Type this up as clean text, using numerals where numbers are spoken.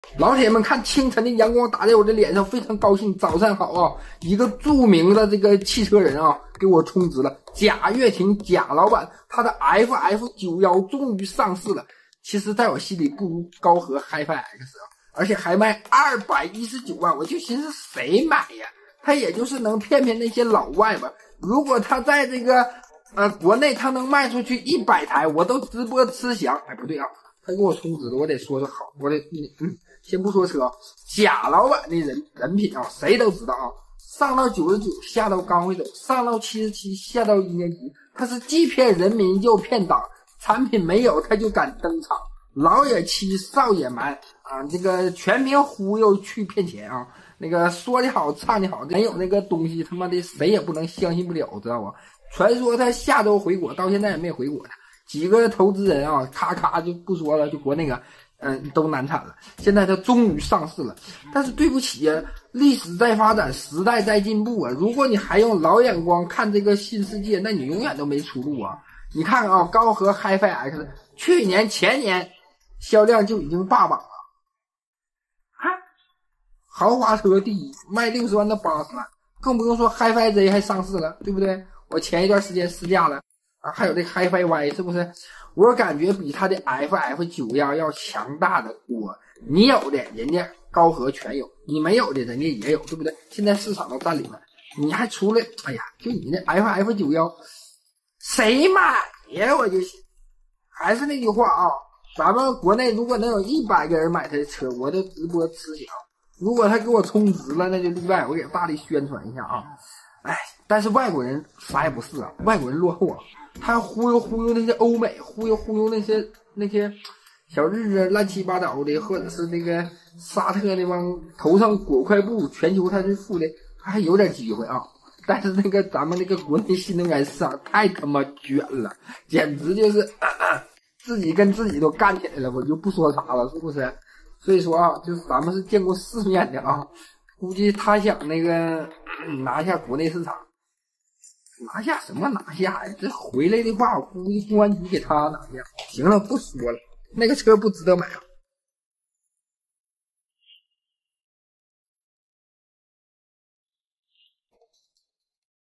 老铁们，看清晨的阳光打在我的脸上，非常高兴。早上好啊！一个著名的这个汽车人啊，给我充值了。贾跃亭贾老板，他的 FF91终于上市了。其实在我心里不如高和 HiFi X 啊，而且还卖219万，我就寻思谁买呀？他也就是能骗那些老外吧。如果他在这个国内他能卖出去100台，我都直播吃翔。哎，不对啊，他给我充值了，我得说好，我得先不说车，贾老板的人品啊，谁都知道啊。上到99，下到刚会走，上到77，下到1年级，他是既骗人民又骗党，产品没有他就敢登场，老也欺，少也瞒啊，这个全凭忽悠去骗钱啊。那个说的好，唱的好，没有那个东西，他妈的谁也不能相信不了，知道吧？传说他下周回国，到现在也没回国呢。几个投资人啊，咔咔就不说了，就国内个。都难产了。现在它终于上市了，但是对不起啊，历史在发展，时代在进步啊！如果你还用老眼光看这个新世界，那你永远都没出路啊！你看啊，高和 HiFi X 去年前年销量就已经霸榜了啊！豪华车第一，卖60万到80万，更不用说 HiFi Z 还上市了，对不对？我前一段时间试驾了啊，还有这个 HiFi Y 是不是？我感觉比他的 FF91要强大的多。你有的人家高和全有，你没有的人家也有，对不对？现在市场都占领了，你还出来，哎呀，就你那 FF91 谁买呀？我就还是那句话啊，咱们国内如果能有100个人买他的车，我就直播吃翔。如果他给我充值了，那就例外，我给大力宣传一下啊。哎，但是外国人啥也不是啊，外国人落后啊。他忽悠那些欧美，忽悠那些小日子乱七八糟的，或者是那个沙特那帮头上裹块布，全球他是富的，他还有点机会啊。但是那个咱们那个国内新能源市场太他妈卷了，简直就是自己跟自己都干起来了，我就不说啥了，是不是？所以说啊，就是咱们是见过世面的啊，估计他想那个拿下国内市场。拿下什么拿下呀？这回来的话，我估计公安局给他拿下。行了，不说了，那个车不值得买啊。